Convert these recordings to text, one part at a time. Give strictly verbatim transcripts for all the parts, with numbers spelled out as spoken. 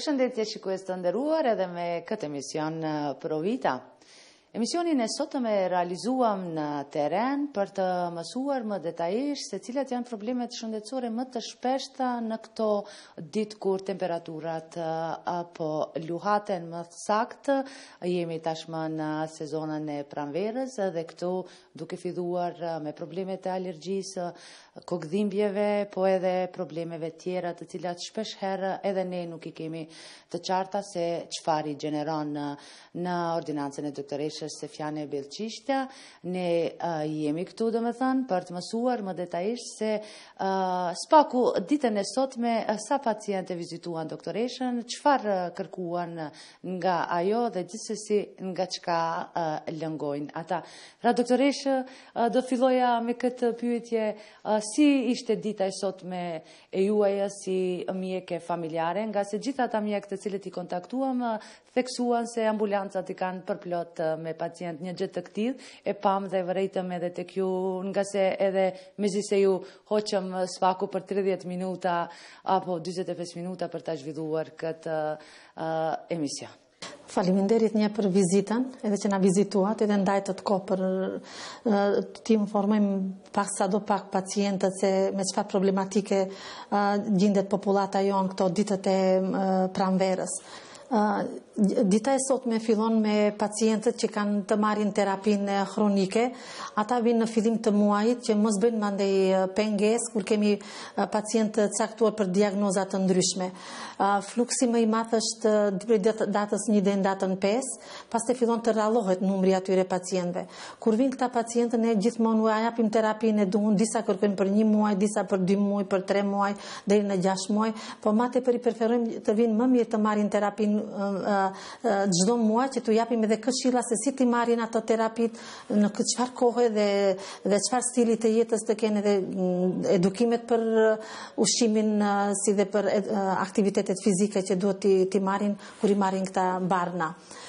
Përshëndetje shikues të nderuar, edhe me këtë emision Pro Vita. Emisionin e sotëm e realizuam në teren për të mësuar më detajisht se cilat janë problemet shëndetësore më të shpeshta në këto ditë kur temperaturat apo luhaten më saktë. Jemi tashmë në sezonën e pranverës dhe këtu duke filluar me problemet e alergjisë, kokëdhimbjeve, po edhe problemeve tjera të cilat shpesh herë edhe ne nuk i kemi të qarta se çfarë i gjeneron në, në ordinancën e doktoreshës Sefjane Belqishtja. Ne uh, jemi këtu dhe me thënë për të mësuar më detajisht se uh, spaku ditën e sotme uh, sa paciente vizituan doktoreshën, çfarë uh, kërkuan nga ajo dhe gjithsesi nga çka uh, lëngojnë ata. Ra doktoreshë, uh, do filloja me këtë pyetje, uh, si ishte dita e sotme e juaja si mjeke familjare, nga se gjitha ata mjekë të cilët i kontaktuam uh, theksuan se ambulancat i kanë përplot uh, me pacient një gjë të këtillë, e pam dhe vërejtëm edhe tek ju, nga se edhe mezi se ju hoqëm spaku për tridhjetë minuta apo dyzet e pesë minuta për ta zhvilluar këtë uh, emision. Faleminderit një për vizitën, edhe që na vizituat, edhe ndajtët ko për uh, të informojmë pak sa do pak pacientët se me çfarë problematike uh, gjendet populata jonë këto ditët e uh, pranverës. Uh, dita e sot me fillon me pacientët që kanë të marrin terapinë kronike. Ata vinë në fillim të muajit që mos bëjnë mandej pengesë kur kemi uh, pacientë caktuar për diagnoza të ndryshme. Uh, fluksi më i madh është prej datës një deri në datën pesë, pastaj fillon të rrallohet numri atyre pacientëve. Kur vinë këta pacientë ne gjithmonë u japim terapinë e duhur, disa kërkojnë për një muaj, disa për dy muaj, për tre muaj, deri në gjashtë muaj, po më tepër i preferojmë të vinë më mirë të marrin terapinë çdo muaj, që t'u japim edhe këshilla se si ti marrin ato terapit, në çfarë kohe dhe dhe çfarë stili të jetës të kenë, edhe edukimet për ushqimin si dhe për aktivitetet fizike që duhet ti, ti marrin kur i marrin këta barna.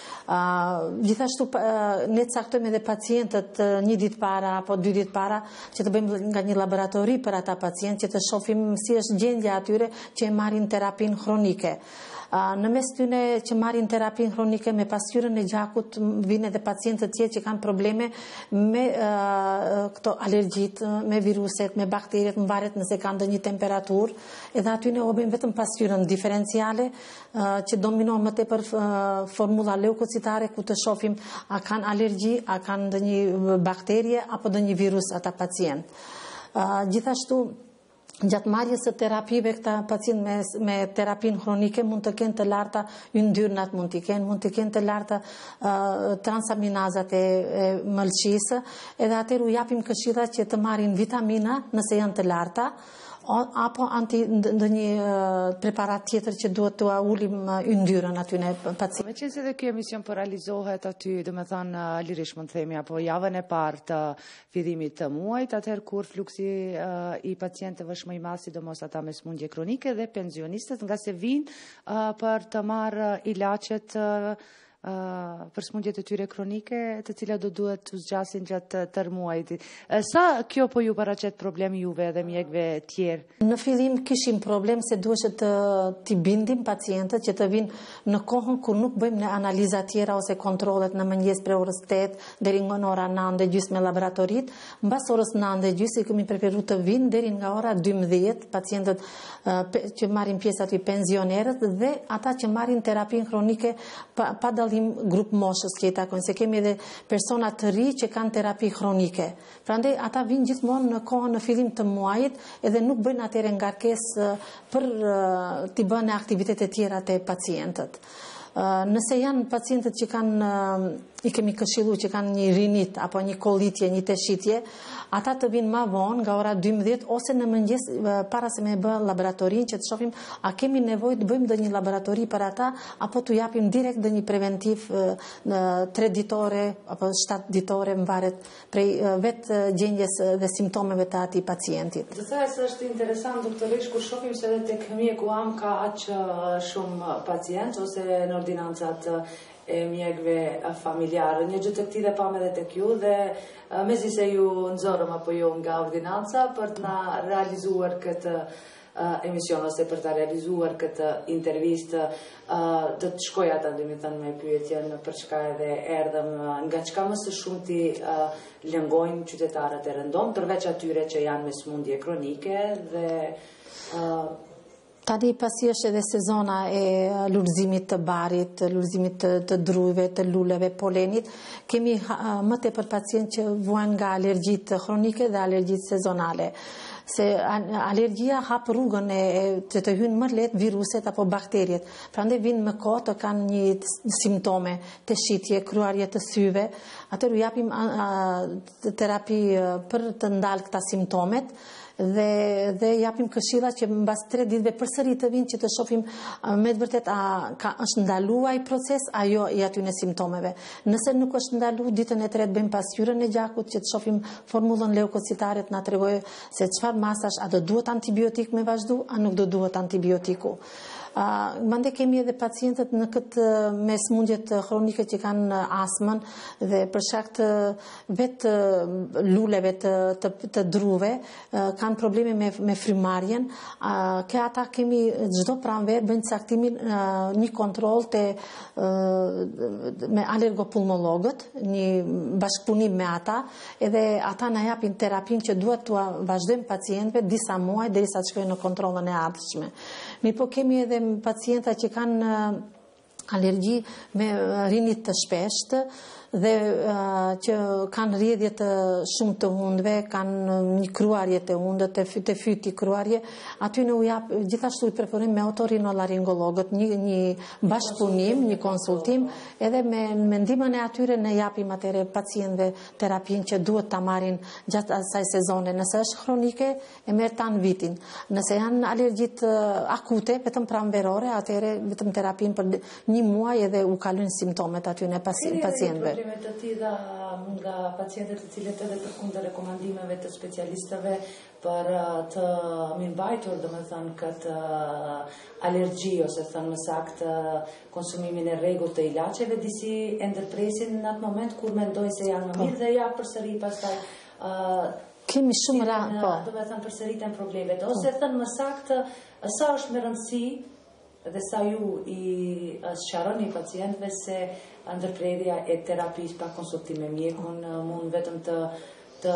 Uh, gjithashtu uh, ne caktojmë edhe pacientët uh, një ditë para apo dy ditë para që të bëjmë nga një laboratori për ata pacientë që të shohim si është gjendja atyre që e marrin terapinë kronike. Uh, në mes tyne që marrin terapinë kronike me pasqyrën e gjakut vinë edhe pacientët tjerë që kanë probleme me uh, këto alergjit, me viruset, me bakteriet, mvaret nëse kanë ndonjë temperaturë, edhe aty ne obim vetëm pasqyrën diferenciale uh, që dominon më tepër uh, formula leukocitare, ku të shohim a kanë alergji, a kanë ndonjë bakterie apo ndonjë virus ata pacient. Uh, gjithashtu gjatë marrjes së terapive këta pacient me, me terapinë kronike mund të kenë të larta yndyrnat, mund të kenë, mund të kenë të larta uh, transaminazat e, e mëlçisë, edhe atëherë u japim këshilla që të marrin vitamina nëse janë të larta, apo anti ndonjë uh, preparat tjetër që duhet të ulim uh, yndyrën aty në pacient. Me qenë se dhe kjo emision po realizohet aty, do me thënë lirish mund të themi, apo javën e parë të fillimit të muajit, atëherë kur fluksi uh, i pacientëve është më i madh, sidomos ata me smundje kronike dhe pensionistët, nga se vinë uh, për të marrë ilaçet uh, Uh, për smundjet e tyre kronike, të cilat do duhet të zgjasin gjatë tërë muajit. Uh, sa kjo po ju paraqet problem juve dhe mjekve tjerë? Në fillim kishim problem se duhet të t'i bindim pacientët që të vinë në kohën kur nuk bëjmë në analiza tjera ose kontrolet në mëngjes prej orës tetë deri nga ora nëntë dhe gjys me laboratorit. Mbas orës nëntë dhe gjys i kemi preferuar të vinë deri nga ora dymbëdhjetë pacientët uh, që marrin pjesë aty pensionerët dhe ata që marrin terapinë kronike pa, pa dallim grup moshës që i takojnë, se kemi edhe persona të ri që kanë terapi kronike. Prandaj ata vinë gjithmonë në kohën në fillim të muajit edhe nuk bëjnë atëherë ngarkesë për t'i bënë aktivitete tjera te pacientët. Nëse janë pacientët që kanë, i kemi këshilluar që kanë një rinit apo një kollitje, një teshitje, ata të vinë më vonë nga ora dymbëdhjetë ose në mëngjes para se me bë laboratorin që të shohim a kemi nevojë të bëjmë ndonjë laboratori për ata apo t'u japim direkt ndonjë preventiv në tre ditore apo shtatë ditore, mvaret prej vetë gjendjes dhe simptomeve të atij pacientit. Do thaj se është interesant doktoresh kur shohim se edhe tek mjeku am ka aq shumë pacientë ose në ordinancat e mjekve familjarë. Një gjë të këtij dhe pam edhe tek ju dhe mezi se ju nxorëm apo jo nga ordinanca për të na realizuar këtë emision ose për ta realizuar këtë intervistë, do të shkoj ata dhe me thënë me pyetjen për çka edhe erdhëm, nga çka më së shumti lëngojnë qytetarët e rëndom, përveç atyre që janë me smundje kronike dhe Tani pasi është edhe sezona e lulëzimit të barit, lulëzimit të, të drujve, të luleve, polenit, kemi më tepër pacientë që vuajnë nga alergjitë kronike dhe alergjitë sezonale. Se alergjia hap rrugën e që të hynë më lehtë viruset apo bakteriet. Prandaj vinë më kohë të kanë një simptome të shitje, kryarje të syve. Atëherë u japim terapi për të ndalë këta simptomet. Dhe, dhe japim këshilla që mbas tre ditëve përsëri të vinë që të shohim me të vërtet a ka është ndaluar ai proces ajo i aty në simptomeve. Nëse nuk është ndaluar, ditën e tretë bëjmë pasqyrën e gjakut që të shohim formullën leukocitare të na tregojë se çfarë masash, a do duhet antibiotik me vazhdu, a nuk do duhet antibiotiku. Uh, mande kemi edhe pacientët në këtë me smundjet kronike që kanë astmën dhe për shkak të vetë luleve të, të, të druve uh, kanë probleme me, me frymarrjen. Uh, ke ata kemi çdo pranverë bëjnë caktimin uh, një kontroll te uh, me alergopulmologët, një bashkëpunim me ata, edhe ata na japin terapinë që duhet t'ua vazhdojmë pacientëve disa muaj derisa të shkojnë në kontrollën e ardhshme. Mirë po kemi edhe pacienta që kanë alergji me rinit të shpeshtë dhe uh, që kanë rrjedhje të shumë të hundëve, kanë një kryarje të hundët, të, të fyti kryarje, aty në u jap, gjithashtu i preferojmë me otorinolaringologët, një, një bashkëpunim, një konsultim, edhe me, me ndihmën e atyre ne japim atyre pacientëve terapinë që duhet ta marrin gjatë asaj sezone. Nëse është kronike, e merr tan vitin. Nëse janë alergjitë akute, vetëm pranverore, atëherë vetëm terapinë për një muaj edhe u kalojnë simptomet aty në pacientëve. Me të tilla nga pacientët të cilët edhe përkundër rekomandimeve të specialistëve për të mirëmbajtur, domethënë këtë alergji ose thënë më saktë konsumimin e rregullt të ilaçeve, disi e ndërpresin në atë moment kur mendojnë se janë më mirë dhe ja përsëri pastaj uh, kemi shumë ra, po. Domethënë përsëriten problemet ose thënë më saktë sa është me rëndësi dhe sa ju i sqaroni pacientëve se ndërprerja e terapisë pa konsultim me mjekun mund vetëm të të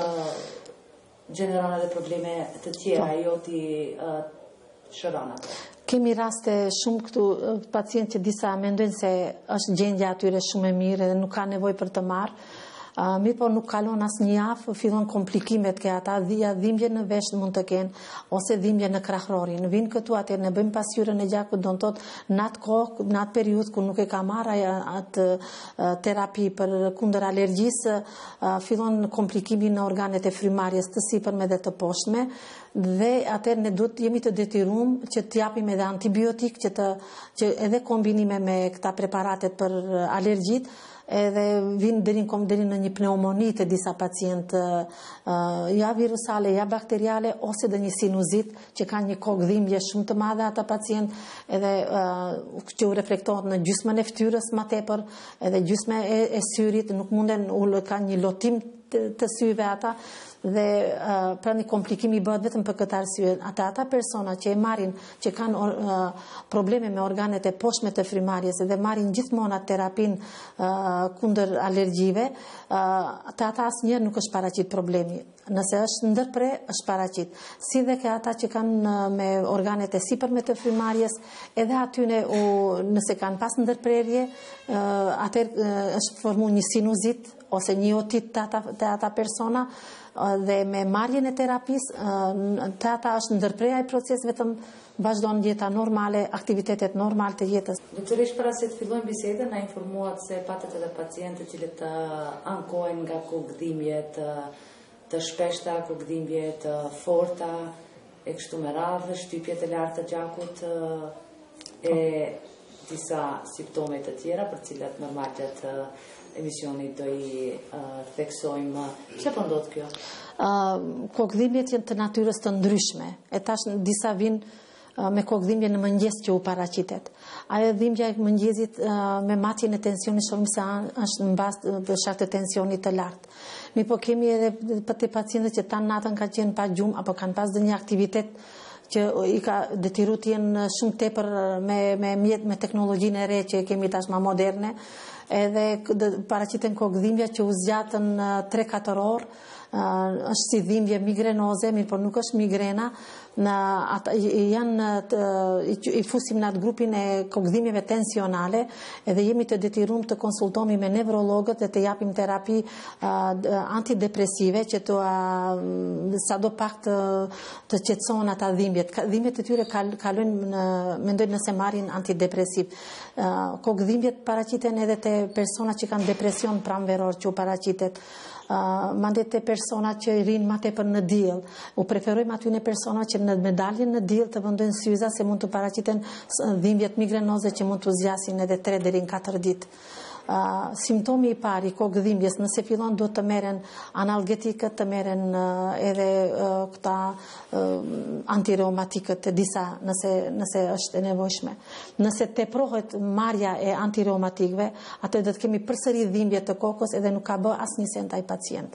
gjeneron edhe probleme të tjera, jo ti uh, shëron ato. Kemi raste shumë këtu pacientë që disa mendojnë se është gjendja atyre shumë e mirë dhe nuk ka nevojë për të marrë. Uh, mirë po nuk kalon as një javë, fillon komplikimet ke ata, dhia dhimbje në vesh mund të kenë, ose dhimbje në krahrorin. Vinë këtu atër, ne bëjmë pasqyrën e gjakut, do në thotë në atë kohë, në atë periudhë ku nuk e ka marrë atë uh, terapi për kundër alergjisë, uh, fillon komplikimi në organet e frymarrjes të sipërme dhe të poshtme, dhe atër ne duhet jemi të detyruar që të japim edhe antibiotik, që, të, që edhe kombinime me këta preparatet për alergjit, edhe vinë deri deri në një pneumoni të disa pacientë, uh, ja virusale, ja bakteriale, ose dhe një sinuzit që ka një kokëdhimbje shumë të madhe ata pacient, edhe uh, që u reflektohet në gjysmën e fytyrës më tepër, edhe gjysma e, e syrit, nuk munden u ka një lotim të, të syve ata, dhe uh, pra një komplikimi bëhet vetëm për këtë arsye. Ata ata persona që e marrin, që kanë uh, probleme me organet e poshtme të frymarrjes dhe marrin gjithmonë atë terapin uh, kundër alergjive, uh, ata ata asnjëherë nuk është paraqit problemi. Nëse është ndërpre, është paraqit. Si dhe ke ata që kanë uh, me organet e sipërme të frymarrjes, edhe atyne u, nëse kanë pas ndërprerje, uh, atëherë uh, është formuar një sinuzit ose një otit të ata, të ata persona, dhe me marrjen e terapisë të ata është ndërpreja i proces, vetëm vazhdon jeta normale, aktivitetet normale të jetës. Doktoresh, para se të fillojmë bisedën, na informuat se patët edhe pacientë që cilët ankohen nga kokëdhimbje të, të shpeshta, kokëdhimbje të forta, e kështu me radhë, shtypje të lartë të gjakut, e disa simptome të tjera për cilat normal gjatë emisionit do i uh, theksojmë. Çfarë po ndodh kjo? Uh, kokëdhimbjet janë të natyrës të ndryshme. E tash disa vinë uh, me kokëdhimbje në mëngjes që u paraqitet. Ajo dhimbja e mëngjesit uh, me matjen e tensionit shohim se është në bazë për shkak të tensionit të lartë. Mi po kemi edhe për të pacientët që tanë natën kanë qenë pa gjumë apo kanë pas ndonjë aktivitet që i ka detyru të jenë shumë tepër me, me mjet, me teknologjinë e re që kemi tashma moderne, edhe paraqiten kokëdhimbja që u zgjatën tre katër orë, uh, është si dhimbje migrenoze, mirë por nuk është migrena, në ata janë i fusim në atë grupin e kokëdhimbjeve tensionale, edhe jemi të detyruar të konsultohemi me nevrologët dhe të japim terapi uh, antidepresive që të uh, sado pak të, të qetësojnë ata dhimbjet. Dhimbjet e tyre kal, kalojnë në, mendoj nëse marrin antidepresiv. Uh, kokëdhimbjet paraqiten edhe te persona që kanë depresion pranveror që u paraqitet. Uh, mandej te persona që rinë ma tepër në diell. U preferojmë aty në persona që në medaljen në diell të vendojnë syza se mund të paraqiten dhimbjet migrenoze që mund të zgjasin edhe tre deri në katër ditë. Uh, simptomi i parë i kokëdhimbjes, nëse fillon duhet të merren analgetikët, të merren uh, edhe uh, këta uh, antireumatikët e disa nëse nëse është e nevojshme. Nëse teprohet marrja e antireumatikëve, atë do të kemi përsëri dhimbje të kokës edhe nuk ka bë asnjë send ai pacient.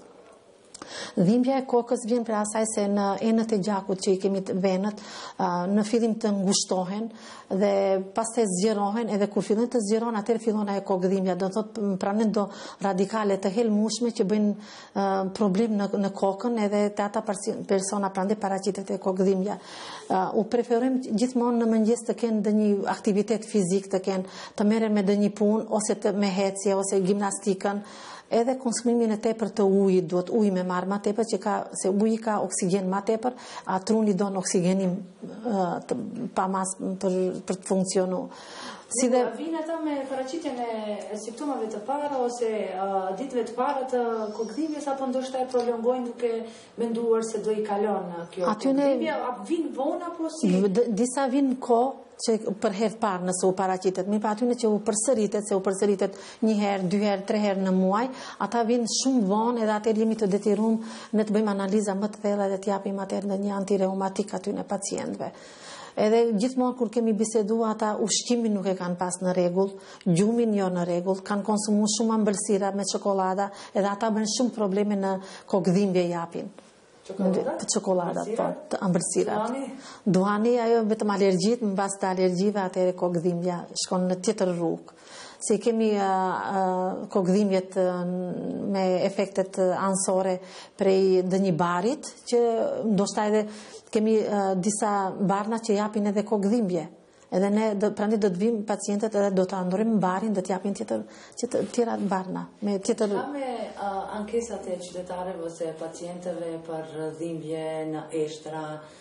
Dhimbja e kokës vjen për asaj se në enët e gjakut që i kemi të venët, në fillim të ngushtohen dhe pastaj zgjerohen, edhe kur fillojnë të zgjerohen atëherë fillon ajo kokëdhimbja, do thotë pranë do radikale të helmueshme që bëjnë uh, problem në, në kokën, edhe te ata persona prandaj paraqitet e kokëdhimbja. Uh, u preferojmë gjithmonë në mëngjes të kenë ndonjë aktivitet fizik, të kenë të merren me ndonjë punë ose të me ecje ose gimnastikën. Edhe konsumimin e tepër të ujit, duhet ujë me marr më tepër që ka se uji ka oksigjen më tepër, a truni don oksigenin uh, të, pa mas për për të funksionuar. Si dhe vinë ata me paraqitjen e simptomave të para ose uh, ditëve të para të kokëdhimbjes apo ndoshta e prolongojnë duke menduar se do i kalon kjo kokëdhimbje, apo vinë vonë apo si? Disa vinë kohë që për herë parë nëse u paraqitet, mirë pa aty në që u përsëritet, se u përsëritet një herë, dy herë, tre herë në muaj, ata vinë shumë vonë edhe atëherë jemi të detyruar ne të bëjmë analiza më të thella dhe të japim atëherë ndonjë antireumatik aty në pacientëve. Edhe gjithmonë kur kemi biseduar ata ushqimin nuk e kanë pas në rregull, gjumin jo në rregull, kanë konsumuar shumë ëmbëlsira me çokoladë, edhe ata bëjnë shumë probleme në kokëdhimbje japin. Çokoladë? Çokoladë, po, të ëmbëlsirat. Duhani ajo vetëm alergjit, mbas të alergjive atëherë kokëdhimbja shkon në tjetër rrugë. Se kemi uh, uh, kokëdhimbjet uh, me efektet uh, anësore prej ndonjë barit, që ndoshta edhe kemi uh, disa barna që japin edhe kokëdhimbje. Edhe ne prandaj do të vim pacientët edhe do të ndorojmë barin, do të japin tjetër tjetër tjera barna me tjetër. Ka me uh, ankesat e qytetarëve ose pacientëve për dhimbje në eshtra,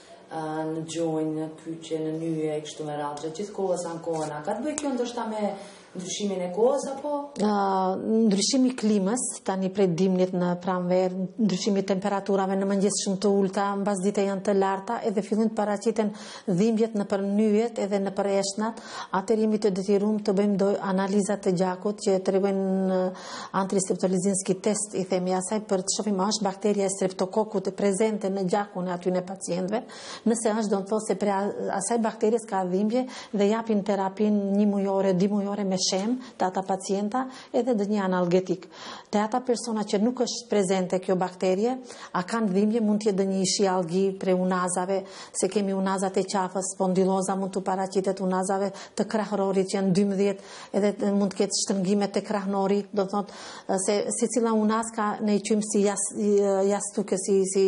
uh, në gjunjë, në kyçe, në nyje, kështu me radhë, gjithkohës ankohen. Ka të bëjë kjo ndoshta me ndryshimin e kohës apo? Uh, ndryshimi i klimës, tani prej dimnit në pranver, ndryshimi i temperaturave në mëngjes shumë të ulta, mbas dite janë të larta, edhe fillojnë të paraqiten dhimbjet në për nyjet edhe në për eshnat, atëherë jemi të detyruar të bëjmë do analiza të gjakut që tregojnë antistreptolizinski test, i themi asaj për të shohim a është bakteria e streptokokut e prezente në gjakun e aty në pacientëve. Nëse është, do të thotë se për asaj bakteries ka dhimbje dhe japin terapinë një mujore, dy mujore me shem të ata pacienta edhe dhe një analgetik. Të ata persona që nuk është prezente kjo bakterie, a kanë dhimbje, mund të jetë dhe një ishi algi pre unazave, se kemi unazat e qafës, spondiloza mund të paraqitet unazave të krahërorit që janë dymbëdhjetë, edhe mund të ketë shtrëngime të krahnori, do të thotë se secila unaz ka ne i quajmë si jas, jastuke, si si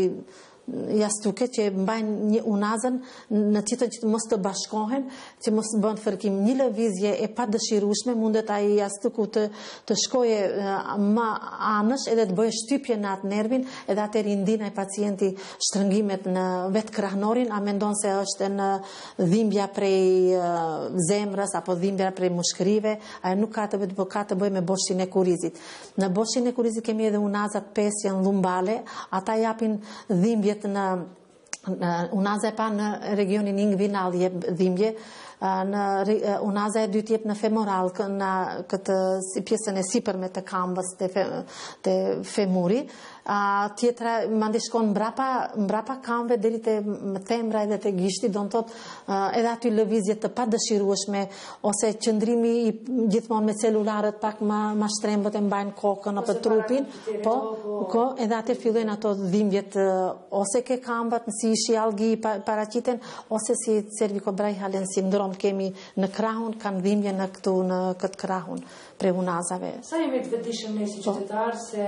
jastuke që mbajnë një unazën në qitën që mos të bashkohen, që mos të bënë fërkim. Një lëvizje e pa dëshirueshme mundet ai jastuku të, të shkoje ma anësh edhe të bëjë shtypje në atë nervin, edhe atëherë i ndin ai pacienti shtrëngimet në vetë krahnorin, a mendon se është në dhimbja prej uh, zemrës apo dhimbja prej mushkërive, ajo nuk ka të vetë ka të bëjë me boshin e kurizit. Në boshin e kurizit kemi edhe unazat pesë janë lumbale, ata japin dhimbje në unaza e pa në regionin inguinal jep dhimbje, Në unaza e dytë jep në femoral, në këtë si pjesën e sipërme të këmbës të femuri. Tjetra mande shkon mbrapa mbrapa këmbëve deri te thembra edhe te gishti, do të thotë edhe aty lëvizje të padëshirueshme ose qëndrimi i gjithmonë me celularët pak më më shtrembët e mbajnë kokën apo trupin, po, ko edhe atë fillojnë ato dhimbjet ose ke këmbët si shialgi paraqiten ose si cervicobrachialen sindrom kemi në krahun, kanë dhimbje në këtu në këtë krahun pre unazave. Sa jemi të vetëdijshëm ne si qytetarë se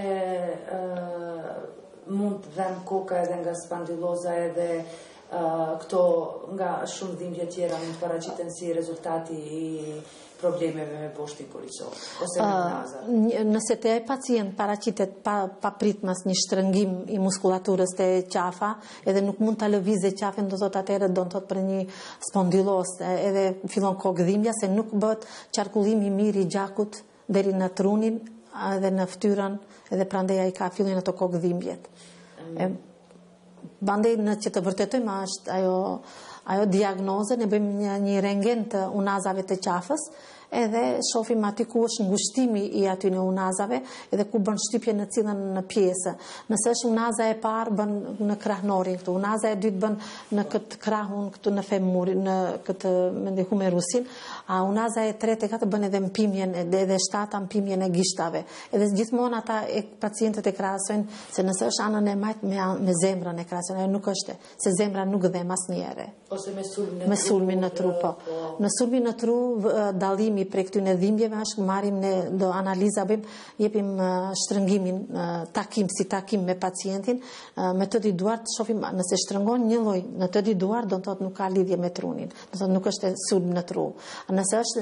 mund të vëmë koka edhe nga spandiloza edhe këto nga shumë dhimbje tjera mund të paraqiten si rezultati i problemeve me boshtin koricor ose me unaza. Nëse te pacient paraqitet pa, pa pritmas një shtrëngim i muskulaturës të qafa edhe nuk mund ta lëvizë qafën, do thotë atëherë do të thotë për një spondiloz edhe fillon kokëdhimbja se nuk bëhet qarkullimi i mirë i gjakut deri në trunin edhe në fytyrën edhe prandaj ai ka fillojnë ato kokëdhimbjet. Mm. Bandej në që të vërtetojmë është ajo ajo diagnoze, ne bëjmë një, një rentgen të unazave të qafës edhe shohim aty ku është ngushtimi i aty në unazave edhe ku bën shtypje në cilën në pjesë. Nëse është unaza e parë bën në krahnorin këtu, unaza e dytë bën në këtë krahun këtu në femurin, në këtë mendoj humerusin, a unaza e tretë e katë bën edhe mpimjen edhe e shtata mpimjen e gishtave. Edhe gjithmonë ata e pacientët e krahasojnë se nëse është anën e majt me me zemrën e krahasojnë, ajo nuk është, se zemra nuk dhem asnjëherë. Ose me sulmin e me sulmin në tru, po. Në sulmin në tru dallimi prej këtyre dhimbjeve është marrim ne do analiza bëjmë, jepim shtrëngimin takim si takim me pacientin me të dy duart, shohim nëse shtrëngon një lloj në të dy duart do të thotë nuk ka lidhje me trunin, do të thotë nuk është sulm në tru. Nëse është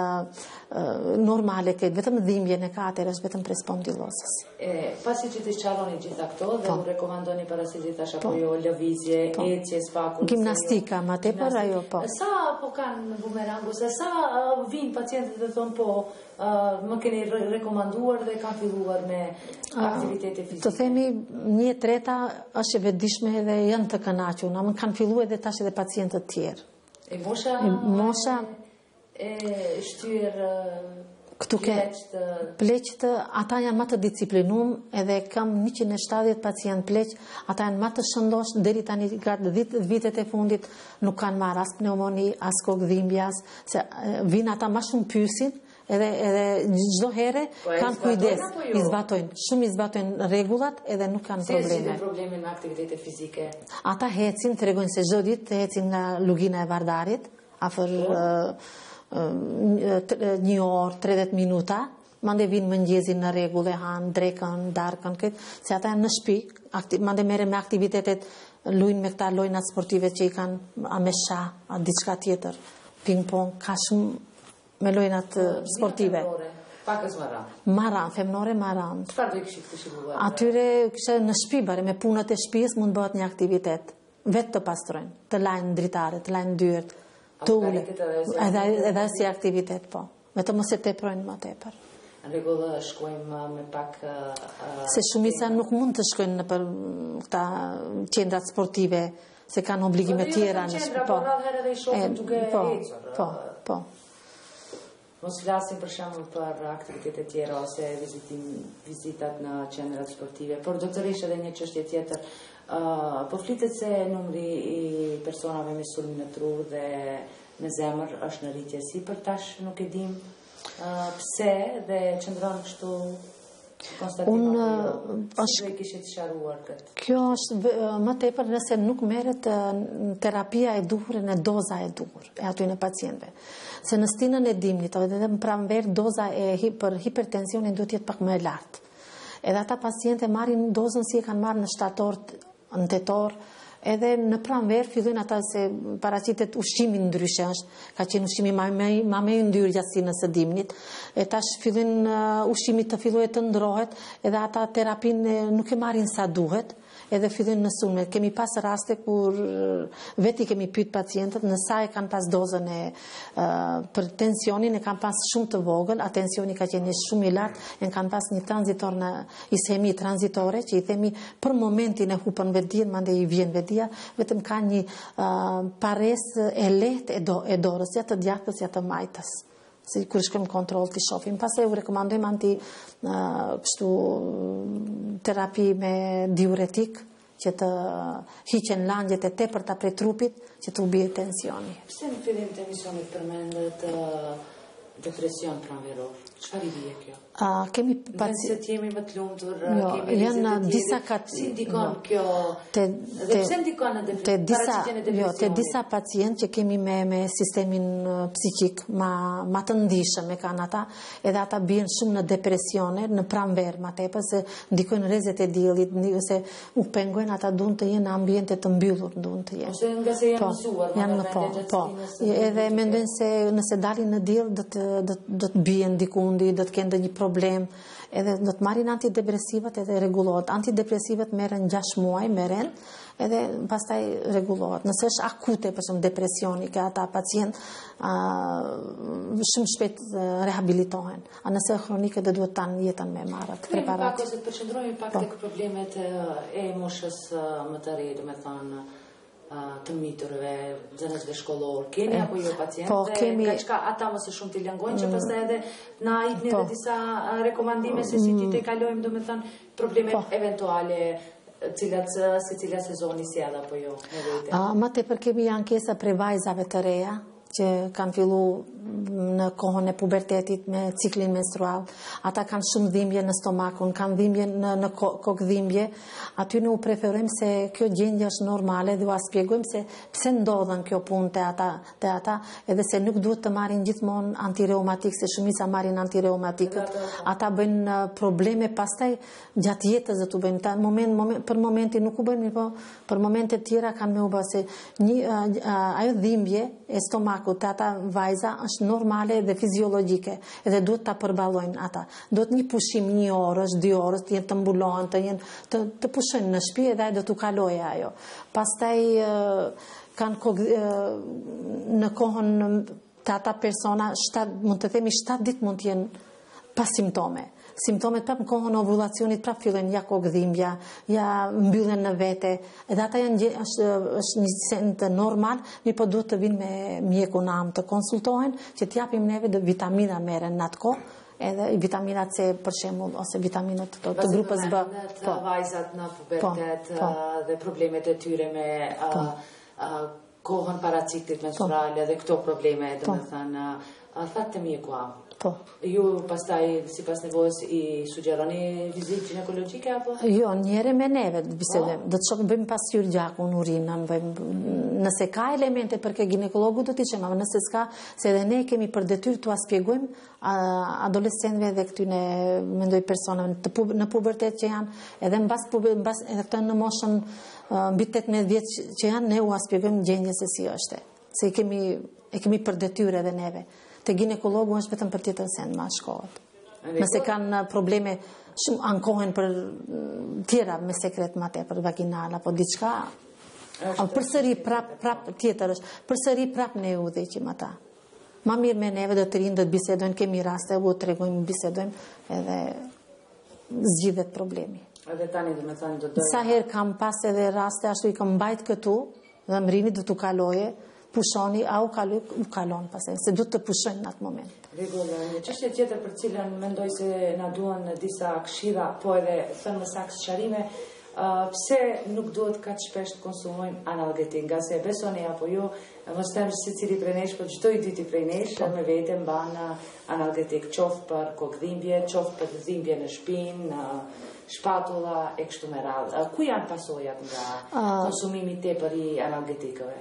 normale ke vetëm dhimbjen e ka atëherë është vetëm prej spondilozës. E pasi që të sqaroni gjitha këto dhe u rekomandoni para se gjithash apo jo lëvizje, ecje, spaku, gimnastika, ma tepër ajo po. Sa po kanë bumerangu, se sa vinë pacientët dhe thonë po më keni rekomanduar dhe kanë filluar me aktivitete fizike? Të themi një treta është e vetëdijshme dhe janë të kënaqur, na më kanë filluar edhe tash edhe pacientët tjerë. E mosha mosha e shtyr këtu ke pleqët, ata janë më të disciplinum edhe kam njëqind e shtatëdhjetë pacient pleq, ata janë më të shëndosh deri tani gjatë vitet e fundit nuk kanë marrë as pneumoni, as kokëdhimbjas, se vinë ata më shumë pyesin edhe edhe çdo herë kanë kujdes, i zbatojnë, shumë i zbatojnë rregullat edhe nuk kanë probleme. Si probleme me aktivitete fizike? Ata hecin, tregojnë se çdo ditë hecin nga lugina e Vardarit, afër një orë, tridhjetë minuta, mande vinë mëngjezin në rregull e hanë, drekën, darkën, këtë, se ata janë në shtëpi, mande merren me aktivitetet, luajnë me këta lojna sportive që i kanë a me sha, a diçka tjetër, ping-pong, ka shumë me lojnat sportive. Pakës maran? Maran, femnore maran. Çfarë do i kishit këshilluar? Atyre kishte në shtëpi, bare me punët e shtëpisë mund bëhet një aktivitet, vetë të pastrojnë, të lajnë dritare, të lajnë dyert, të ule, edhe, edhe si aktivitet, po. Vetëm mos e teprojnë më tepër. Në rregull shkojmë me pak... Se shumica nuk mund të shkojnë në për këta qendrat sportive, se kanë obligime tjera në shkojnë. Po, radhëherë edhe i shohim duke ecur. Po, po. Mos flasim për shembull për aktivitete tjera ose vizitat në qendrat sportive, por do të rrish edhe një çështje tjetër. Uh, po flitet se numri i personave me sulm në tru dhe në zemër është në rritje si për tash nuk e dim uh, pse dhe qëndron kështu konstatim apo jo, e kishit sqaruar këtë? Kjo është më tepër nëse nuk merret terapia e duhur në doza e duhur e aty në pacientëve. Se në stinën e dimnit edhe në pranver doza e për hipertensionin duhet jetë pak më e lartë. Edhe ata pacientë marrin dozën si e kanë marrë në shtator, në tetor, edhe në pranver fillojnë ata se paraqitet ushqimi ndryshe është, ka qenë ushqimi ma më i ndyrë gjatësinë së dimnit, e tash fillojnë ushqimi të fillojë të ndrohet, edhe ata terapinë nuk e marrin sa duhet, edhe fillojnë në sulme. Kemi pas raste kur veti kemi pyet pacientët në sa e kanë pas dozën e uh, për tensionin e kanë pas shumë të vogël, a tensioni ka qenë shumë i lartë, e kanë pas një tranzitor në ischemi tranzitore që i themi për momentin e hupën vetdijen, mande i vjen vetdijen malattia, vetëm ka një uh, paresë e lehtë e, do, e dorës, ja të djathtas, ja të majtës. Si kur shkëm kontrol të shofim. Pas e u rekomandojmë anti uh, kështu terapi me diuretik, që të hiqen langjet e tepërta prej trupit, që të ubije tensioni. Pse në fillim të emisionit përmendet uh, depresion pranveror? Çfarë i bie kjo? Uh, kemi paci... Se jemi më të lumtur, jo, kemi janë disa kat... Si ndikon no. kjo? Te, dhe pse ndikon në depresion? Disa, jo, te disa pacientë që kemi me, me sistemin psikik ma, ma të ndishëm e kanë ata, edhe ata bien shumë në depresione, në pranverë ma tepër, se ndikojnë rrezet e diellit, se u pengojnë, ata duan të jenë në ambiente të mbyllur, duan të jenë. Ose nga se janë po, mësuar, janë në po, po. Edhe mendojnë se nëse dalin në diell do të do, do të bien dikundi, do të kenë ndonjë problem, edhe do të marrin antidepresivat edhe rregullohet. Antidepresivat merren gjashtë muaj, merren, edhe pastaj rregullohet. Nëse është akute, për shembull depresioni, që ata pacient shumë shpejt rehabilitohen. A nëse është kronike, do duhet tan jetën me marrë të preparat. Pak ose të përqendrohemi pak tek problemet e moshës më të re, do të thonë të miturve, nxënësve shkollor, keni apo jo pacientë? Po, kemi... Ka qka ata mëse shumë t'i lëngojnë, që pastaj edhe na jepni edhe disa rekomandime se si ti të kalojmë, do me thënë, problemet eventuale, cilat si cilat sezoni si edhe apo jo, në vete. Më tepër kemi ankesa prej vajzave të reja, që kanë fillu në kohën e pubertetit me ciklin menstrual. Ata kanë shumë dhimbje në stomakun, kanë dhimbje në, në kokë dhimbje. Aty ne u preferojmë se kjo gjendje është normale dhe u shpjegojmë se pse ndodhen kjo punë te ata, te ata, edhe se nuk duhet të marrin gjithmonë antireumatik, se shumica marrin antireumatikët. Ata bëjnë probleme pastaj gjatë jetës do t'u bëjnë. Ta, moment, moment, për momentin nuk u bëjnë, po për momente të tjera kanë me u bë se një uh, ajo dhimbje e stomakut te ata vajza është normale dhe fiziologjike, edhe duhet ta përballojnë ata. Duhet një pushim një orësh, dy orësh, të jenë të mbulohen, të jenë të, të pushojnë në shtëpi edhe do t'u kalojë ajo. Pastaj kanë kohë, në kohën të ata persona, shtat, mund të themi shtat ditë mund të jenë pa simptome. Simptomet prap në kohën e ovulacionit prap fillojnë ja kokëdhimbja, ja mbyllen në vete. Edhe ata janë është, është një send normal, mi po duhet të vinë me mjekun am të konsultohen, që t'japim neve dhe vitamina merren në atë kohë, edhe vitamina C për shembull ose vitaminat të, të grupës B. Po, vajzat në pubertet po, po. Dhe problemet e tyre me po. uh, uh, kohën para ciklit menstrual po. Dhe këto probleme, domethënë, uh, thatë të mjeku am. Po. Ju pastaj sipas nevojës i sugjeroni vizitë ginekologjike apo? Jo, njëre me neve bisedojmë. Do të shohim bëjmë pasqyrë gjakun, urinën, bëjmë nëse ka elemente për ke ginekologu do t'i çojmë, nëse s'ka, se edhe ne kemi për detyrë t'u shpjegojmë adolescentëve dhe këtyne mendoj personave të pub, në pubertet që janë, edhe mbas mbas edhe këto në moshën mbi tetëmbëdhjetë vjeç që janë, ne u shpjegojmë gjendjen se si është. Se i kemi e kemi për detyrë edhe neve. Te ginekologu është vetëm për tjetër send ma shkohet. Nëse kanë probleme shumë ankohen për tjera me sekret ma te, për vaginal apo diçka, përsëri prap, prap tjetër është, përsëri prap ne u dheqim ata. Ma mirë me neve dhe të rinë dhe të bisedojnë, kemi raste, u të regojmë, bisedojmë, edhe zgjidhet problemi. Edhe tani dhe me thani do dojnë... Sa herë kam pas edhe raste, ashtu i kam mbajt këtu, dhe më rini dhe t'u kaloje, pushoni, a u kaloj, u kalon pasaj, se du të pushojnë në atë moment. Rregull, një çështje tjetër për cilën mendoj se na duan disa këshilla, po edhe thënë më saktë sqarime, uh, pse nuk duhet kaq shpesh të konsumojmë analgetik, nga se besoni apo jo, mos them se secili prej nesh, por çdo i dyti prej nesh me vete mban analgetik, qoftë për kokëdhimbje, qoftë për dhimbje në shpinë, shpatula e kështu me radhë. Ku janë pasojat nga konsumimi tepër i analgetikëve?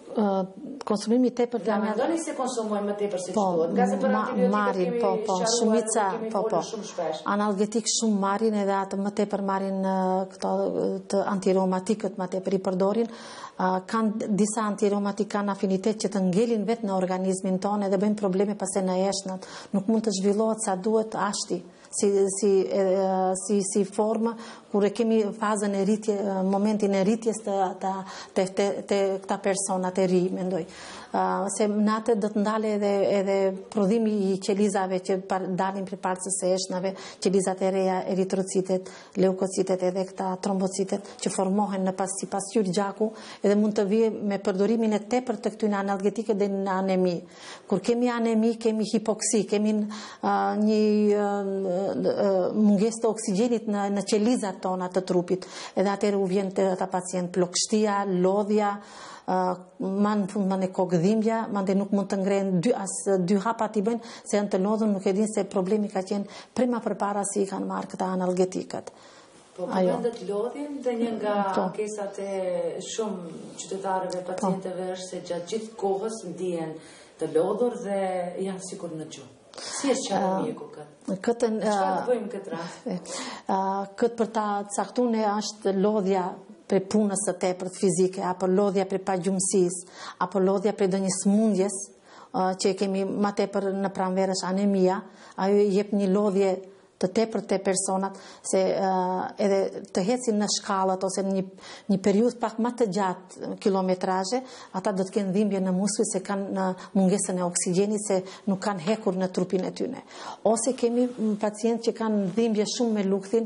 Konsumimi tepër të analgetikëve. Mendoni se konsumojmë më tepër se ç'duhet? Nga se për antibiotikët kemi sharuar, kemi folur shumë shpesh. Analgetik shumë marrin edhe atë më tepër marrin këto të antireumatikët më tepër i përdorin. Kanë disa antireumatik kanë afinitet që të ngelin vetë në organizmin tonë edhe bëjnë probleme pastaj në eshnat. Nuk mund të zhvillohet sa duhet ashti. Si, si, si, si formë, kur e kemi fazën e rritje, momentin e rritjes të, të, të, të, të këta personat e ri, mendoj. se natë do të ndale edhe, edhe prodhimi i qelizave që par, dalin për parcës së eshnave, qelizat e reja, eritrocitet, leukocitet edhe këta trombocitet që formohen në pas, si pasqyrë gjaku edhe mund të vijë me përdorimin e tepër të këtyre analgetike dhe në anemi. Kur kemi anemi, kemi hipoksi, kemi uh, një uh, uh, mungesë të oksigjenit në, në qelizat tona të trupit, edhe atëherë u vjen të ata pacient plogështia, lodhja, Uh, ma në fund ma në kokëdhimbja, ma në nuk mund të ngrejnë dy, as dy hapat i bëjnë, se janë të lodhën, nuk e din se problemi ka qenë prima për para si i kanë marrë këta analgetikat. Po, përmendet lodhjen dhe një nga ankesat e shumë qytetarëve, pacientëve është se gjatë gjithë kohës ndihen të lodhur dhe janë sikur në gjuhë. Si është qarë mjeku këtë? Këtë Çfarë të bëjmë këtë rast? Këtë për ta caktuar është lodhja për punës së tepërt fizike, apo lodhja për pagjumësisë, apo lodhja për ndonjë smundjes që kemi më tepër në pranverësh anemia, ajo jep një lodhje të tepërt te personat, se uh, edhe të hecin në shkallët ose në një, një periudhë pak më të gjatë kilometrazhe, ata do të kenë dhimbje në muskuj se kanë në mungesën e oksigjenit, se nuk kanë hekur në trupin e tyre. Ose kemi pacientë që kanë dhimbje shumë me lukthin,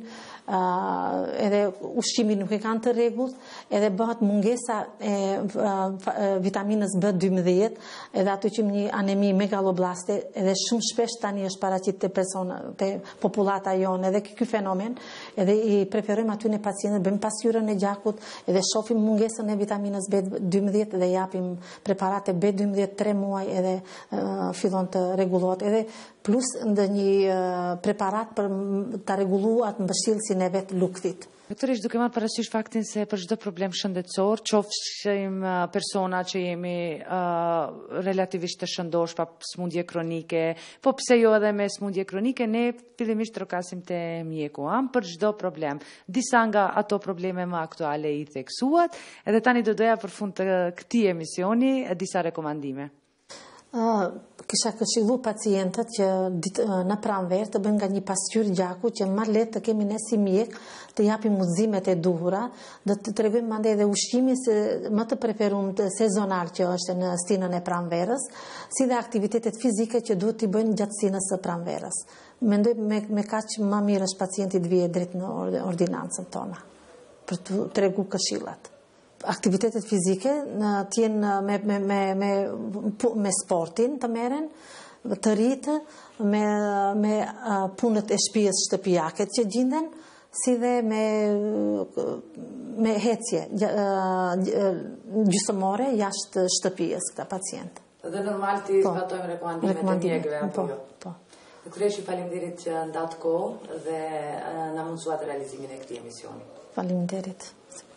uh, edhe ushqimi nuk e kanë të rregullt, edhe bëhet mungesa e uh, vitaminës B dymbëdhjetë, edhe aty që një anemi megaloblaste, edhe shumë shpesh tani është paraqit te persona te populata jonë, edhe ky fenomen, edhe i preferojmë aty në pacientët, bëjmë pasqyrën e gjakut, edhe shohim mungesën e vitaminës B dymbëdhjetë dhe japim preparate B dymbëdhjetë tre muaj edhe uh, fillon të rregullohet, edhe plus ndonjë uh, preparat për ta rregulluar mbështjellësin e vet lukthit. Doktoresh, duke marrë parasysh faktin se për çdo problem shëndetësor, qofshim uh, persona që jemi uh, relativisht të shëndosh pa smundje kronike, po pse jo edhe me smundje kronike, ne fillimisht trokasim te mjeku, am, për çdo problem. Disa nga ato probleme më aktuale i theksuat, edhe tani do doja për fund të këtij emisioni disa rekomandime. Uh, kisha këshillu pacientët që dit, uh, në pranverë të bëjnë nga një pasqyrë gjaku që më letë të kemi ne si mjek të japim udhëzimet e duhura, dhe të tregojmë mandej edhe ushqimin se më të preferuar të sezonal që është në stinën e pranverës, si dhe aktivitetet fizike që duhet t'i bëjnë gjatë stinës së pranverës. Mendoj me, me kaq më mirë është pacienti të vijë drejt në ordinancën tona për të tregu këshillat. Aktivitetet fizike të jenë me, me, me, me, me sportin të meren, të rritë, me, me punët e shtëpisë shtëpiake që gjinden, si dhe me, me hecje gjysmore jashtë shtëpisë këta pacientë. Dhe normal të zbatojmë rekomandimet e mjekëve apo jo? Po. Doktoresh, faleminderit që ndatë kohë dhe na mundsuat realizimin e këtij emisioni. Faleminderit.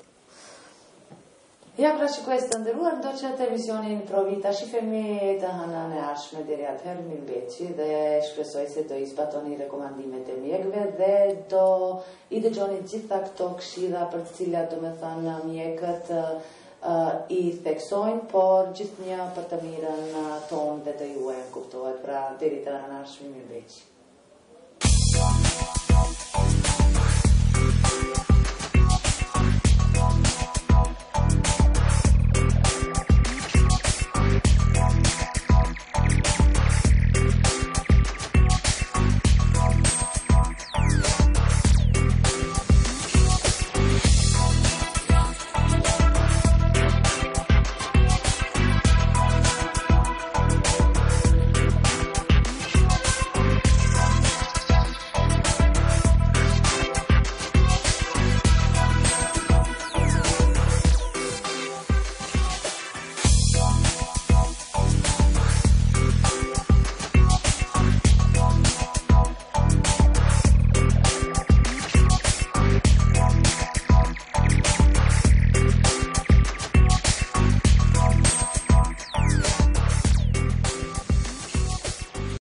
Ja, pra shikues të nderuar, do që të emisionin provita shifemi të hënën e ardhshme deri atëherë mirëmbëjtje dhe shpresoj se do i zbatoni rekomandimet e mjekëve dhe do i dëgjoni gjitha këto këshilla për të cilat do të thënë mjekët uh, i theksojnë, por gjithnjë për të mirën tonë dhe të juaj, kuptohet. Pra deri të hënën e ardhshme mirëmbëjtje.